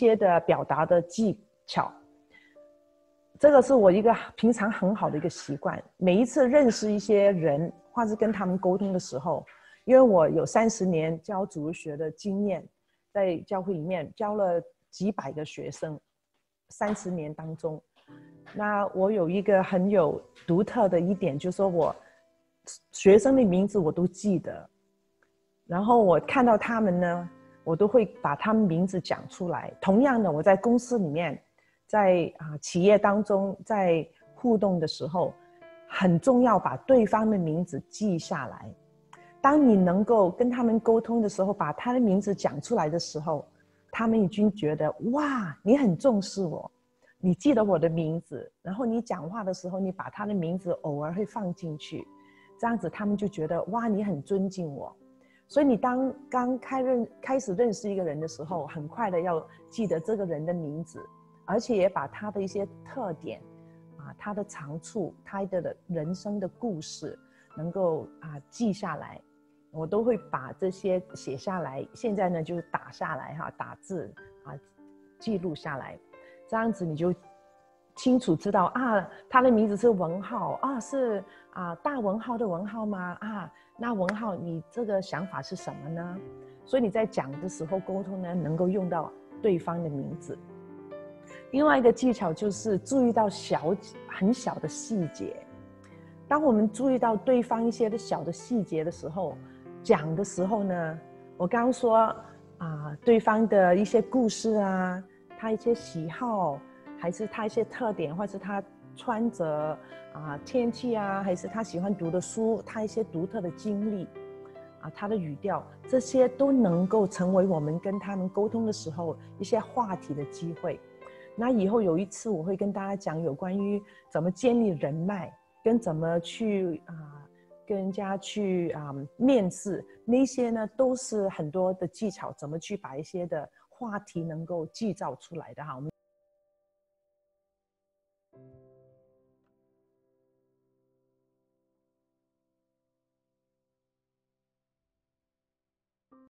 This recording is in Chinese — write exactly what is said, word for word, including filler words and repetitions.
些的表达的技巧。这个是我一个平常很好的一个习惯。每一次认识一些人，或是跟他们沟通的时候，因为我有三十年教主日学的经验，在教会里面教了几百个学生，三十年当中，那我有一个很有独特的一点，就是说我学生的名字我都记得，然后我看到他们呢，我都会把他们名字讲出来。同样的，我在公司里面，在啊企业当中，在互动的时候，很重要把对方的名字记下来。当你能够跟他们沟通的时候，把他的名字讲出来的时候，他们已经觉得哇，你很重视我，你记得我的名字，然后你讲话的时候，你把他的名字偶尔会放进去，这样子他们就觉得哇，你很尊敬我。所以你当刚开认开始认识一个人的时候，很快的要记得这个人的名字，而且也把他的一些特点啊，他的长处，他的人生的故事能够啊记下来。我都会把这些写下来，现在呢就是打下来哈，打字啊，记录下来，这样子你就清楚知道啊，他的名字是文浩啊，是啊大文浩的文浩吗？啊，那文浩你这个想法是什么呢？所以你在讲的时候沟通呢，能够用到对方的名字。另外一个技巧就是注意到小很小的细节。当我们注意到对方一些的小的细节的时候，讲的时候呢，我刚刚说啊，对方的一些故事啊，他一些喜好，还是他一些特点，或是他穿着啊天气啊，还是他喜欢读的书，他一些独特的经历啊，他的语调，这些都能够成为我们跟他们沟通的时候一些话题的机会。那以后有一次我会跟大家讲有关于怎么建立人脉，跟怎么去啊、呃、跟人家去啊、呃、面试，那些呢都是很多的技巧，怎么去把一些的话题能够制造出来的哈。我们